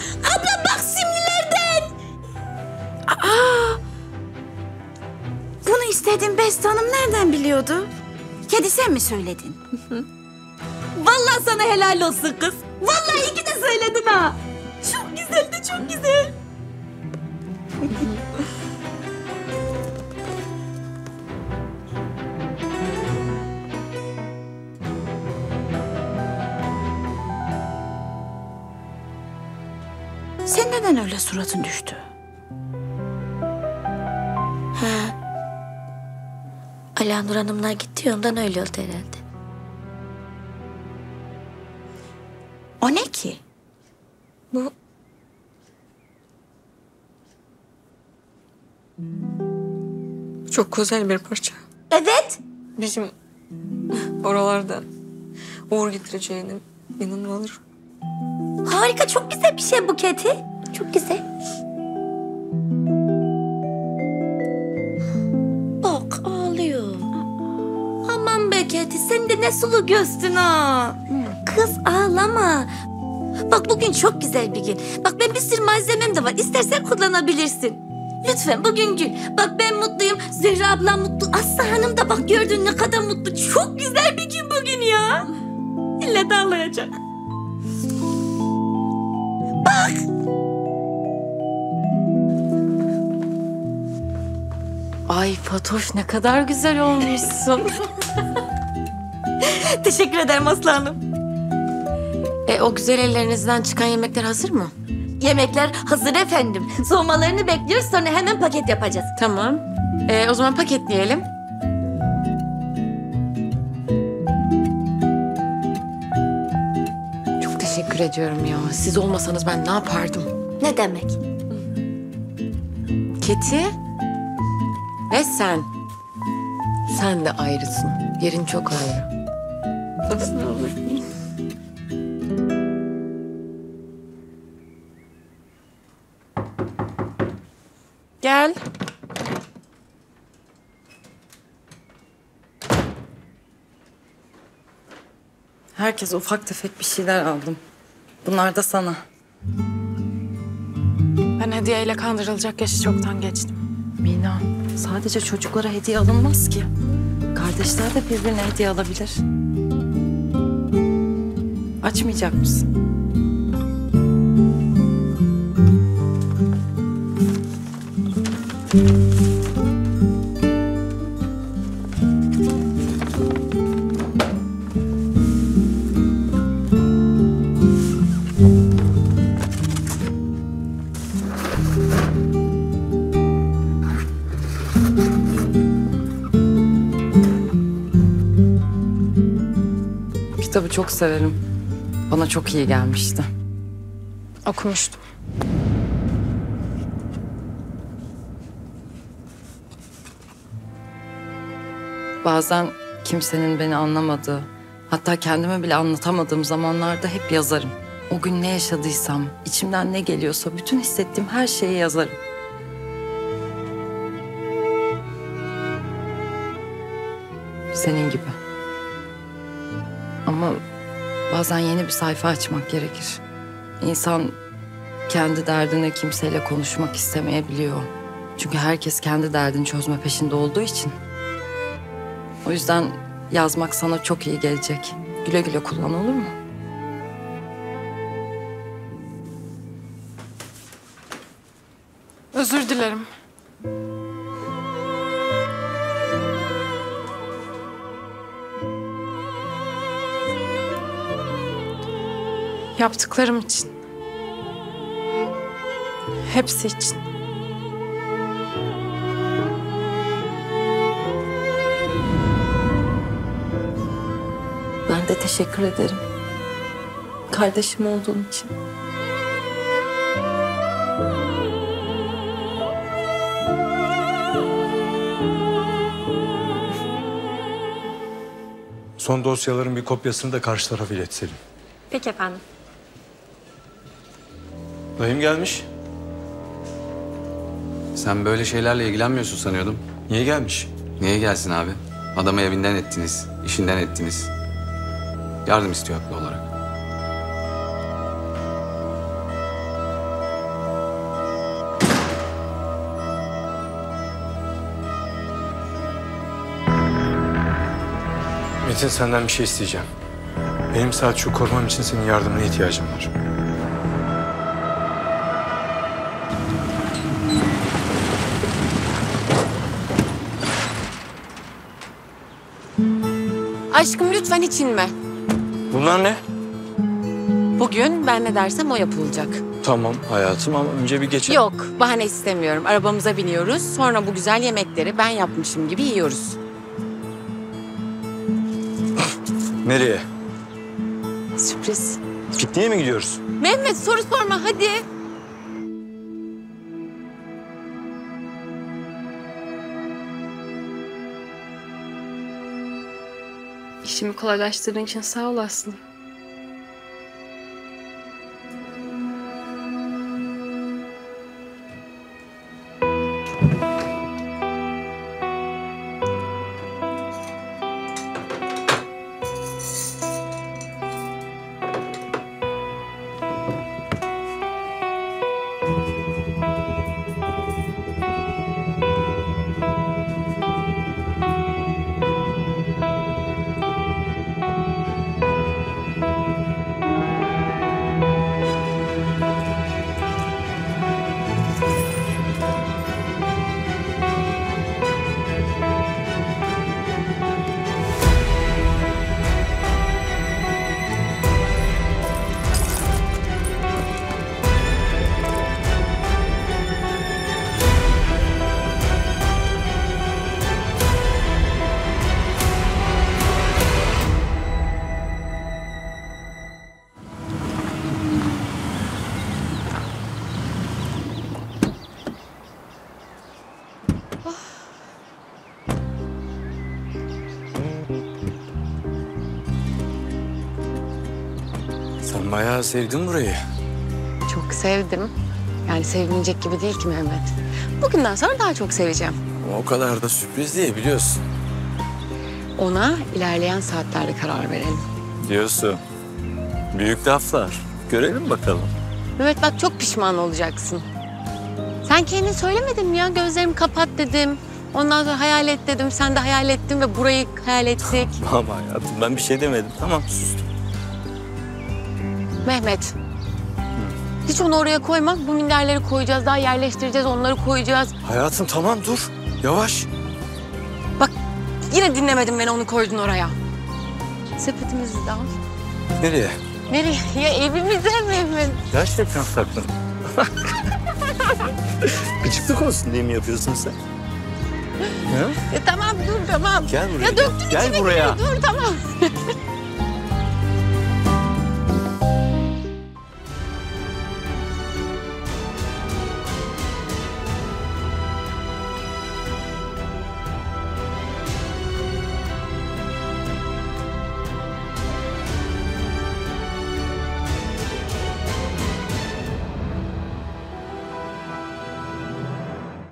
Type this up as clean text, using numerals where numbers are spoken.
Abla bak simlilerden. Bunu istedim Beste Hanım nereden biliyordu? Kedi sen mi söyledin? Vallahi sana helal olsun kız. Vallahi iyi ki de söyledin ha. Çok güzeldi, çok güzel. Sen neden öyle suratın düştü? Alanur Hanımlar gitti ya, ondan öyle oldu herhalde. O ne ki? Bu Çok güzel bir parça. evet. Bizim oralarda uğur getireceğine inanılır. Harika, çok güzel bir şey buketi. Çok güzel. Bak ağlıyor. Aman be Keti, sen de ne sulu gözdün ha. Kız ağlama. Bak bugün çok güzel bir gün. Bak ben bir sürü malzemem de var. İstersen kullanabilirsin. Lütfen bugün gül. Bak ben mutluyum. Zehra ablam mutlu. Aslı Hanım da bak gördün ne kadar mutlu. Çok güzel bir gün bugün ya. İlle de ağlayacak. Ay Fatoş ne kadar güzel olmuşsun. Teşekkür ederim Aslı Hanım. O güzel ellerinizden çıkan yemekler hazır mı? Yemekler hazır efendim. Soğumalarını bekliyoruz, sonra hemen paket yapacağız. Tamam. O zaman paketleyelim. Çok teşekkür ediyorum ya. Siz olmasanız ben ne yapardım? Ne demek? Keti ve sen. Sen de ayrısın. Yerin çok ayrı. Nasıl olur? Gel. Herkese ufak tefek bir şeyler aldım. Bunlar da sana. Ben hediyeyle kandırılacak yaşı çoktan geçtim. Mina, sadece çocuklara hediye alınmaz ki. Kardeşler de birbirine hediye alabilir. Açmayacak mısın? Kitabı çok severim. Bana çok iyi gelmişti. Okumuştum. Bazen kimsenin beni anlamadığı, hatta kendime bile anlatamadığım zamanlarda hep yazarım. O gün ne yaşadıysam, içimden ne geliyorsa bütün hissettiğim her şeyi yazarım. Senin gibi. Ama bazen yeni bir sayfa açmak gerekir. İnsan kendi derdine kimseyle konuşmak istemeyebiliyor. Çünkü herkes kendi derdini çözme peşinde olduğu için. O yüzden yazmak sana çok iyi gelecek. Güle güle kullan, olur mu? Özür dilerim. Yaptıklarım için. Hepsi için. Ben de teşekkür ederim. Kardeşim olduğun için. Son dosyaların bir kopyasını da karşı tarafa ilet Selim. Peki efendim. Dayım gelmiş. Sen böyle şeylerle ilgilenmiyorsun sanıyordum. Niye gelmiş? Niye gelsin abi? Adamı evinden ettiniz, işinden ettiniz. Yardım istiyor haklı olarak. Metin senden bir şey isteyeceğim. Benim Selçuk'u korumam için senin yardımına ihtiyacım var. Aşkım lütfen hiç inme. Bunlar ne? Bugün ben ne dersem o yapılacak. Tamam hayatım ama önce bir geçelim. Yok, bahane istemiyorum. Arabamıza biniyoruz. Sonra bu güzel yemekleri ben yapmışım gibi yiyoruz. Nereye? Sürpriz. Pikniğe mi gidiyoruz? Mehmet soru sorma hadi. İşimi kolaylaştırdığın için sağ ol Aslı. Sen bayağı sevdin burayı. Çok sevdim. Yani sevinecek gibi değil ki Mehmet. Bugünden sonra daha çok seveceğim. Ama o kadar da sürpriz değil biliyorsun. Ona ilerleyen saatlerde karar verelim. Diyorsun. Büyük laflar. Görelim bakalım. Mehmet bak çok pişman olacaksın. Sen kendin söylemedin mi ya? Gözlerimi kapat dedim. Ondan sonra hayal et dedim. Sen de hayal ettin ve burayı hayal ettik. Ama hayatım ben bir şey demedim. Tamam sustum. Mehmet. Hiç onu oraya koyma. Bu minderleri koyacağız. Daha yerleştireceğiz. Onları koyacağız. Hayatım tamam dur. Yavaş. Bak yine dinlemedin beni, onu koydun oraya. Sepetimizi de al. Nereye? Nereye? Ya evimize Mehmet. Gerçekten sakın. Gıcıklık olsun diye mi yapıyorsun sen? Ha? Ya tamam dur tamam. Gel buraya. Ya döktün Gel içine buraya. geri, dur tamam.